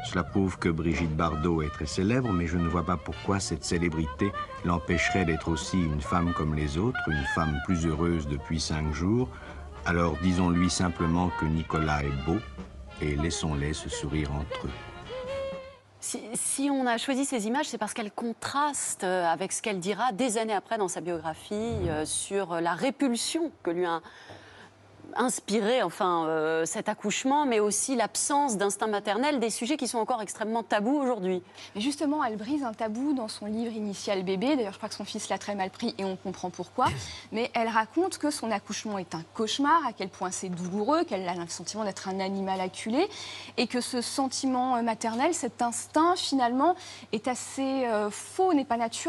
Cela prouve que Brigitte Bardot est très célèbre, mais je ne vois pas pourquoi cette célébrité l'empêcherait d'être aussi une femme comme les autres, une femme plus heureuse depuis 5 jours. Alors disons-lui simplement que Nicolas est beau et laissons-les se sourire entre eux. Si on a choisi ces images, c'est parce qu'elles contrastent avec ce qu'elle dira des années après dans sa biographie sur la répulsion que lui a inspiré cet accouchement, mais aussi l'absence d'instinct maternel, des sujets qui sont encore extrêmement tabous aujourd'hui. Mais justement, elle brise un tabou dans son livre initial Bébé. D'ailleurs, je crois que son fils l'a très mal pris et on comprend pourquoi. Mais elle raconte que son accouchement est un cauchemar, à quel point c'est douloureux, qu'elle a le sentiment d'être un animal acculé et que ce sentiment maternel, cet instinct, finalement, est assez faux, n'est pas naturel.